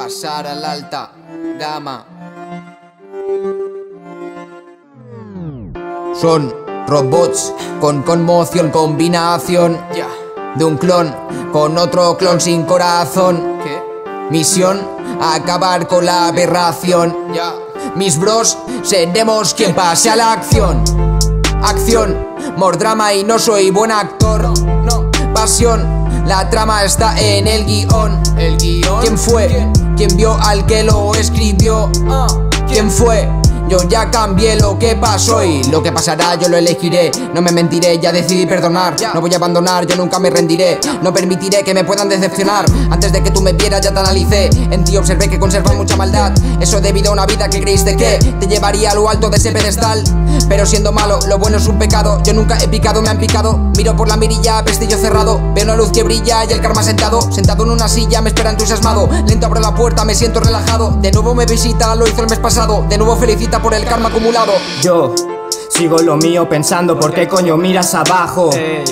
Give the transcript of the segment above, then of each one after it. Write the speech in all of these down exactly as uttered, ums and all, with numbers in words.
pasar a la alta gama. Son robots con conmoción, combinación yeah. de un clon con otro clon sin corazón. ¿Qué? Misión, acabar con la aberración. Yeah. Mis bros, seremos quien pase a la acción. Acción, more drama y no soy buen actor. No, no. Pasión, la trama está en el guión. ¿El guión? ¿Quién fue? ¿Quién? ¿Quién vio al que lo escribió? Uh, ¿Quién fue? Yo ya cambié lo que pasó y lo que pasará yo lo elegiré. No me mentiré, ya decidí perdonar. No voy a abandonar, yo nunca me rendiré. No permitiré que me puedan decepcionar. Antes de que tú me vieras ya te analicé. En ti observé que conservas mucha maldad. Eso debido a una vida que creíste que te llevaría a lo alto de ese pedestal. Pero siendo malo, lo bueno es un pecado. Yo nunca he picado, me han picado. Miro por la mirilla, pestillo cerrado. Veo una luz que brilla y el karma sentado. Sentado en una silla me espera entusiasmado. Lento abro la puerta, me siento relajado. De nuevo me visita, lo hizo el mes pasado. De nuevo felicita por el karma acumulado. Yo sigo lo mío pensando por qué coño miras abajo.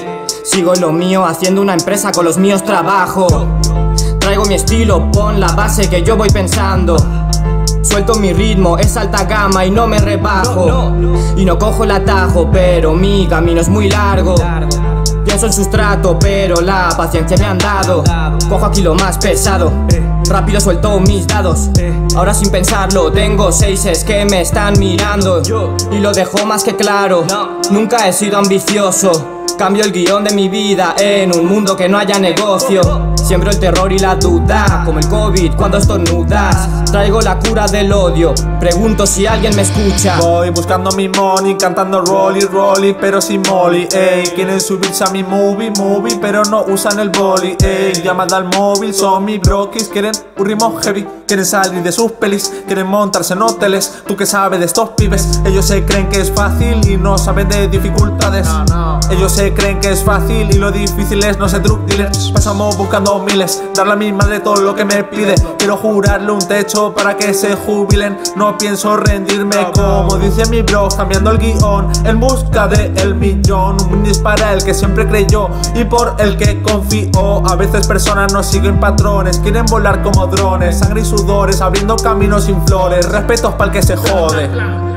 Sigo lo mío haciendo una empresa con los míos trabajo. Traigo mi estilo, pon la base que yo voy pensando. Suelto mi ritmo, es alta gama y no me rebajo. Y no cojo el atajo, pero mi camino es muy largo. Pienso en sustrato, pero la paciencia me han dado. Cojo aquí lo más pesado, rápido suelto mis dados. Ahora sin pensarlo, tengo seises que me están mirando. Y lo dejo más que claro, nunca he sido ambicioso. Cambio el guión de mi vida en un mundo que no haya negocio. Siembro el terror y la duda, como el COVID cuando estornudas. Traigo la cura del odio, pregunto si alguien me escucha. Voy buscando mi money, cantando rolly, rolly, pero sin molly, ey. Quieren subirse a mi movie, movie, pero no usan el boli, ey. Llamada al móvil, son mis brokis, quieren un ritmo heavy. Quieren salir de sus pelis, quieren montarse en hoteles. ¿Tú qué sabes de estos pibes? Ellos se creen que es fácil y no saben de dificultades. No, no. Ellos se creen que es fácil y lo difícil es no ser drug dealers. Pasamos buscando miles, darle a mi madre todo lo que me pide. Quiero jurarle un techo para que se jubilen. No pienso rendirme, como dice mi bro, cambiando el guión en busca de el millón. Un brindis para el que siempre creyó y por el que confió. A veces personas no siguen patrones, quieren volar como drones. Sangre y sudores, abriendo caminos sin flores. Respetos para el que se jode.